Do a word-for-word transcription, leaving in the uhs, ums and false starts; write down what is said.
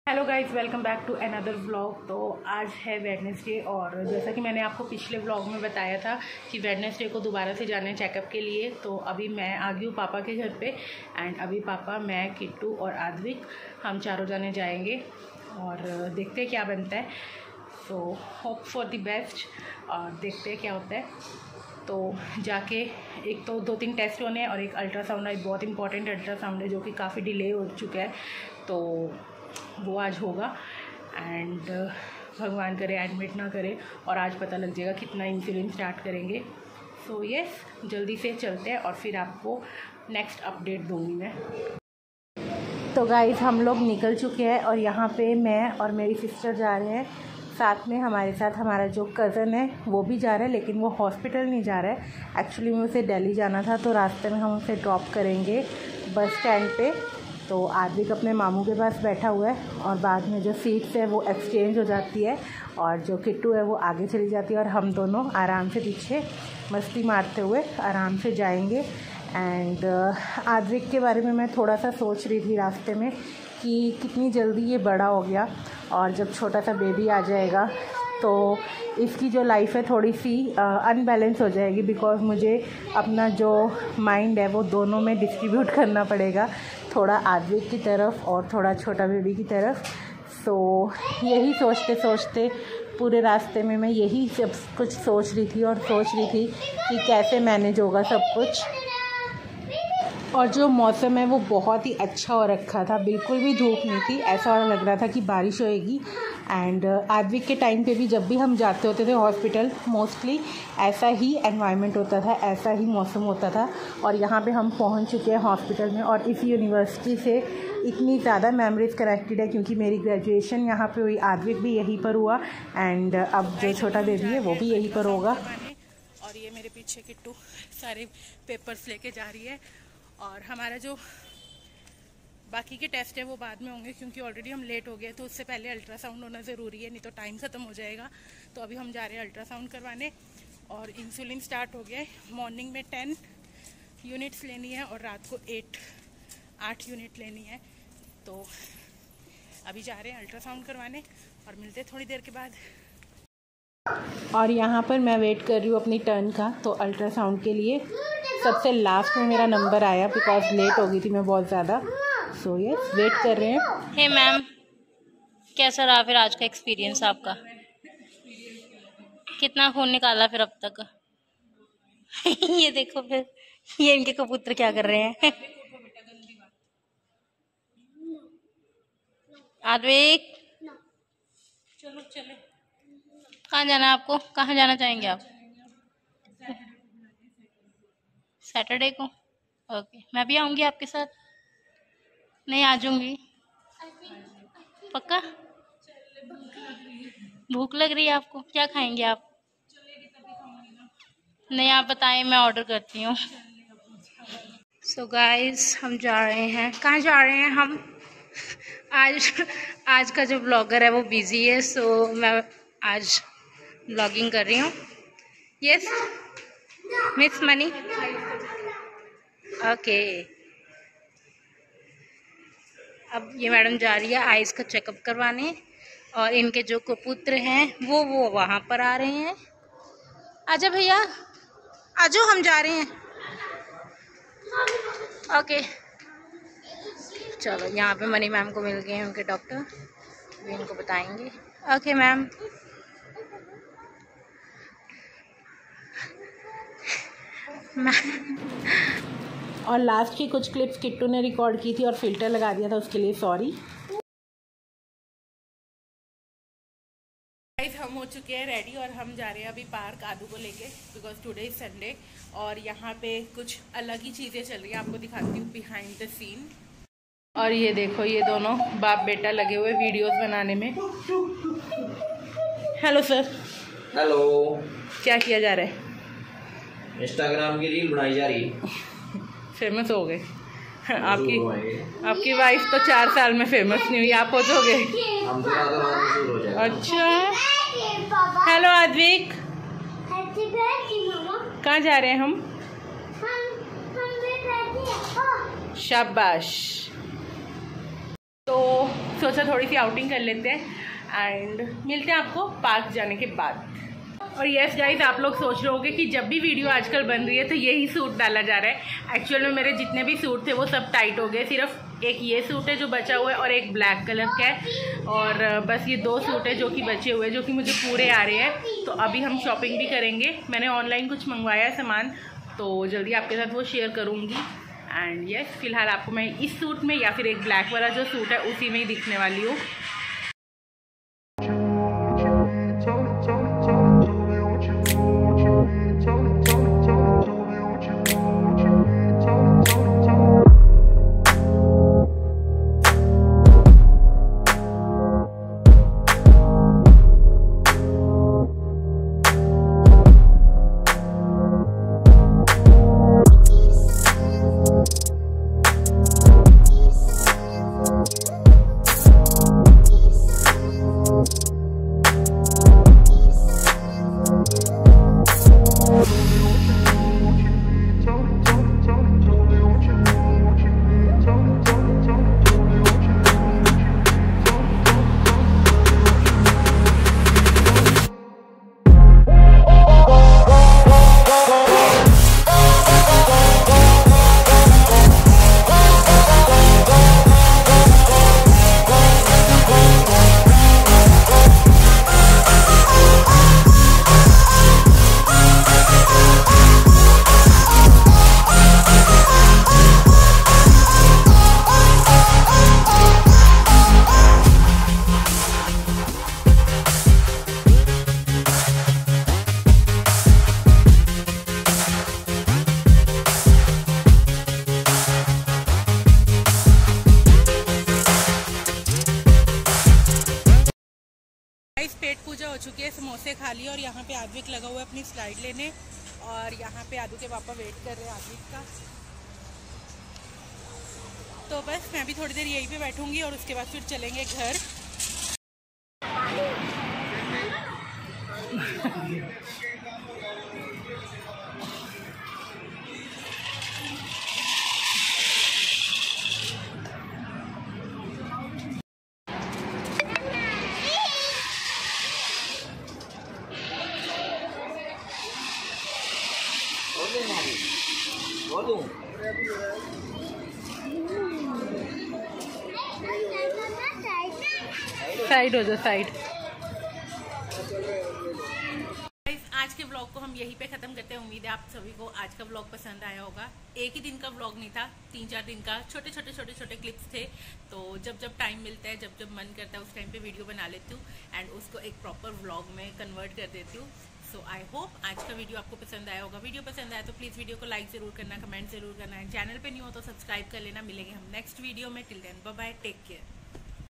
Hello guys, welcome back to another vlog. तो आज है वेडनेसडे और जैसा कि मैंने आपको पिछले व्लॉग में बताया था कि वेडनेसडे को दोबारा से जाना है चेकअप के लिए। तो अभी मैं आ गई हूँ पापा के घर पे एंड अभी पापा, मैं, किट्टू और आद्विक हम चारों जाने जाएंगे और देखते हैं क्या बनता है। So hope for the best और देखते हैं क्या होता है। तो जाके एक तो दो तीन टेस्ट होने हैं और एक अल्ट्रासाउंड है, बहुत इंपॉर्टेंट अल्ट्रासाउंड है जो कि काफ़ी डिले हो चुका है, तो वो आज होगा। एंड भगवान करे एडमिट ना करे और आज पता लग जाएगा कितना इंसुलिन स्टार्ट करेंगे। सो so, यस yes, जल्दी से चलते हैं और फिर आपको नेक्स्ट अपडेट दूंगी मैं। तो गाइस, हम लोग निकल चुके हैं और यहाँ पे मैं और मेरी सिस्टर जा रहे हैं। साथ में हमारे साथ हमारा जो कज़न है वो भी जा रहा है, लेकिन वो हॉस्पिटल नहीं जा रहा है। एक्चुअली में उसे दिल्ली जाना था, तो रास्ते में हम उसे ड्रॉप करेंगे बस स्टैंड पे। तो आद्विक अपने मामू के पास बैठा हुआ है और बाद में जो सीट्स है वो एक्सचेंज हो जाती है और जो किट्टू है वो आगे चली जाती है और हम दोनों आराम से पीछे मस्ती मारते हुए आराम से जाएंगे। एंड आद्विक के बारे में मैं थोड़ा सा सोच रही थी रास्ते में कि कितनी जल्दी ये बड़ा हो गया और जब छोटा सा बेबी आ जाएगा तो इसकी जो लाइफ है थोड़ी सी अनबैलेंस हो जाएगी, बिकॉज मुझे अपना जो माइंड है वो दोनों में डिस्ट्रीब्यूट करना पड़ेगा, थोड़ा आद्विक की तरफ और थोड़ा छोटा बेबी की तरफ। सो यही सोचते सोचते पूरे रास्ते में मैं यही सब कुछ सोच रही थी और सोच रही थी कि कैसे मैनेज होगा सब कुछ। और जो मौसम है वो बहुत ही अच्छा हो रखा था, बिल्कुल भी धूप नहीं थी, ऐसा लग रहा था कि बारिश होएगी। एंड आद्विक के टाइम पे भी जब भी हम जाते होते थे हॉस्पिटल, मोस्टली ऐसा ही एनवायरनमेंट होता था, ऐसा ही मौसम होता था। और यहाँ पे हम पहुँच चुके हैं हॉस्पिटल में और इस यूनिवर्सिटी से इतनी ज़्यादा मेमोरीज कनेक्टेड है क्योंकि मेरी ग्रेजुएशन यहाँ पे हुई, आद्विक भी यहीं पर हुआ एंड अब जो छोटा बेबी है वो भी यहीं पर होगा। और ये मेरे पीछे किट्टू सारे पेपर्स लेके जा रही है और हमारा जो बाकी के टेस्ट है वो बाद में होंगे क्योंकि ऑलरेडी हम लेट हो गए, तो उससे पहले अल्ट्रासाउंड होना ज़रूरी है, नहीं तो टाइम ख़त्म हो जाएगा। तो अभी हम जा रहे हैं अल्ट्रासाउंड करवाने और इंसुलिन स्टार्ट हो गया है। मॉर्निंग में टेन यूनिट्स लेनी है और रात को एट आठ यूनिट लेनी है। तो अभी जा रहे हैं अल्ट्रासाउंड करवाने और मिलते हैं थोड़ी देर के बाद। और यहाँ पर मैं वेट कर रही हूँ अपनी टर्न का। तो अल्ट्रासाउंड के लिए सबसे लास्ट में मेरा नंबर आया बिकॉज लेट हो गई थी मैं बहुत ज़्यादा। सो यस, वेट कर रहे हैं। हे मैम, कैसा रहा फिर आज का एक्सपीरियंस आपका? कितना खून निकाला फिर अब तक? ये देखो फिर ये इनके कबूतर क्या कर रहे हैं। आद्विक, चलो चले। कहाँ जाना है आपको? कहाँ जाना चाहेंगे आप? सैटरडे को? ओके, मैं भी आऊंगी आपके साथ। नहीं, आ जाऊंगी पक्का। भूख लग रही है आपको? क्या खाएंगे आप? नहीं, आप बताएं, मैं ऑर्डर करती हूँ। सो गाइस, हम जा रहे हैं। कहाँ जा रहे हैं हम? आज आज का जो ब्लॉगर है वो बिजी है, सो मैं आज ब्लॉगिंग कर रही हूँ। Yes miss money, okay. अब ये मैडम जा रही है आइज का चेकअप करवाने और इनके जो कबूतर हैं वो वो वहाँ पर आ रहे हैं। आजा भैया, आजो, हम जा रहे हैं। ओके चलो, यहाँ पे मनी मैम को मिल गए हैं उनके डॉक्टर, भी इनको बताएंगे। Okay ma'am. और लास्ट की कुछ क्लिप्स किट्टू ने रिकॉर्ड की थी और फिल्टर लगा दिया था, उसके लिए सॉरी। गाइस, हम हो चुके हैं रेडी और हम जा रहे हैं अभी पार्क आदू को लेके, बिकॉज टुडे इज संडे और यहाँ पे कुछ अलग ही चीज़ें चल रही हैं। आपको दिखाती हूँ बिहाइंड द सीन। और ये देखो, ये दोनों बाप बेटा लगे हुए वीडियोस बनाने में। Hello sir. हेलो। क्या किया जा रहा है? इंस्टाग्राम की रील बनाई जा रही। फेमस हो गए। आपकी आपकी वाइफ तो चार साल में फेमस नहीं हुई, आप हो जाओगे। हम तो हो जाएगा। अच्छा, हेलो आद्विक, कहाँ जा रहे हैं हम? शाबाश। तो सोचा थोड़ी सी आउटिंग कर लेते हैं एंड मिलते हैं आपको पार्क जाने के बाद। और यस गाइस, आप लोग सोच रहे होंगे कि जब भी वीडियो आजकल बन रही है तो यही सूट डाला जा रहा है। एक्चुअल में मेरे जितने भी सूट थे वो सब टाइट हो गए, सिर्फ एक ये सूट है जो बचा हुआ है और एक ब्लैक कलर का है, और बस ये दो सूट है जो कि बचे हुए हैं, जो कि मुझे पूरे आ रहे हैं। तो अभी हम शॉपिंग भी करेंगे। मैंने ऑनलाइन कुछ मंगवाया है सामान, तो जल्दी आपके साथ वो शेयर करूँगी। एंड यस, फिलहाल आपको मैं इस सूट में या फिर एक ब्लैक वाला जो सूट है उसी में ही दिखने वाली हूँ। पेट पूजा हो चुकी है, समोसे खा लिए और यहाँ पे आद्विक लगा हुआ है अपनी स्लाइड लेने, और यहाँ पे आदू के पापा वेट कर रहे हैं आद्विक का। तो बस मैं भी थोड़ी देर यहीं पे बैठूंगी और उसके बाद फिर चलेंगे घर। साइड हो जाओ, साइड। आज के व्लॉग को हम यहीं पे ख़त्म करते हैं। उम्मीद है आप सभी को आज का व्लॉग पसंद आया होगा। एक ही दिन का व्लॉग नहीं था, तीन चार दिन का छोटे छोटे छोटे छोटे क्लिप्स थे। तो जब जब टाइम मिलता है, जब जब मन करता है, उस टाइम पे वीडियो बना लेती हूँ एंड उसको एक प्रॉपर व्लॉग में कन्वर्ट कर देती हूँ। सो आई होप आज का वीडियो आपको पसंद आया होगा। वीडियो पसंद आया तो प्लीज़ वीडियो को लाइक ज़रूर करना, कमेंट ज़रूर करना है। चैनल पर नहीं हो तो सब्सक्राइब कर लेना। मिलेंगे हम नेक्स्ट वीडियो में। Till then bye bye, take care.